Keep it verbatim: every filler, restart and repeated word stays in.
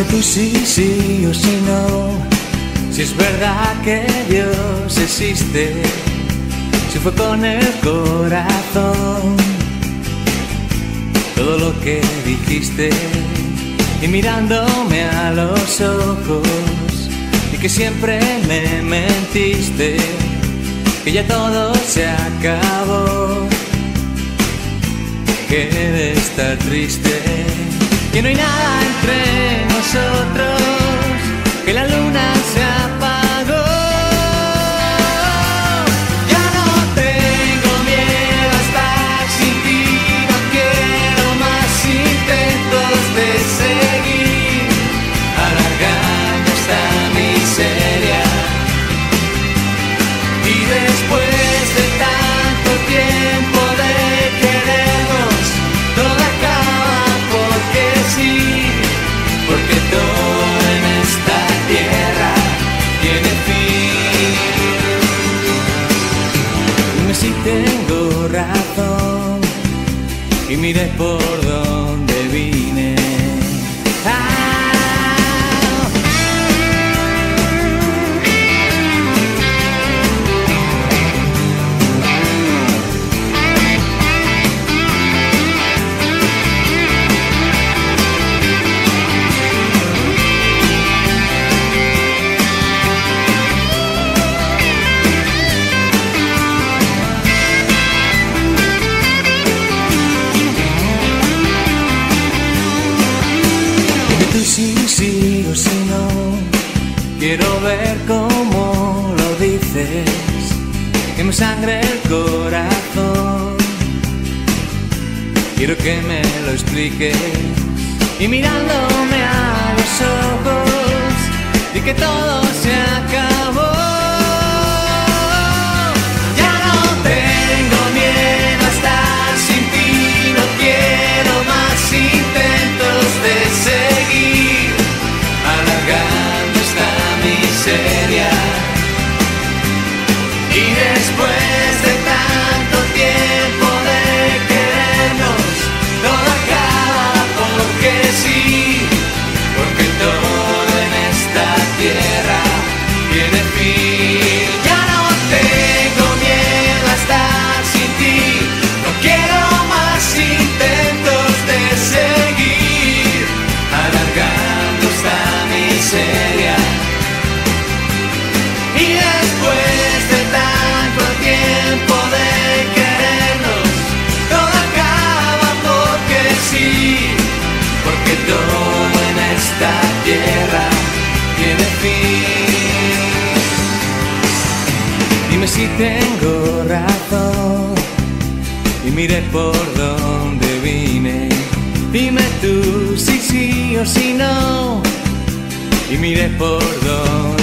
tú sí, sí o si no. Si es verdad que Dios existe, si fue con el corazón todo lo que dijiste, y mirándome a los ojos, y que siempre me mentiste, que ya todo se acabó, que debe estar triste, que no hay nada entre nosotros, que la luna se apagó. Ya no tengo miedo a estar sin ti, no quiero más intentos de seguir alargando esta miseria. Y después de tanto tiempo de querernos, todo acaba porque sí, porque todo en esta tierra tiene fin. Dime si tengo razón y miré por donde vine. Ah. Sí, sí o si no, quiero ver cómo lo dices, que me sangre el corazón, quiero que me lo expliques, y mirándome a los ojos, di que todo se acabó. Ya no tengo miedo a estar sin ti, no quiero más intentos de seguir alargando esta miseria. Y después de tanto tiempo de querernos, todo acaba porque sí, porque todo en esta tierra tiene fin. Ya no tengo miedo a estar sin ti, no quiero más intentos de seguir alargando esta miseria. Y después de tanto tiempo de querernos, todo acaba porque sí, porque todo en esta tierra tiene fin. Dime si tengo razón y miré por donde vine. Dime tú si sí o si no, y miré por donde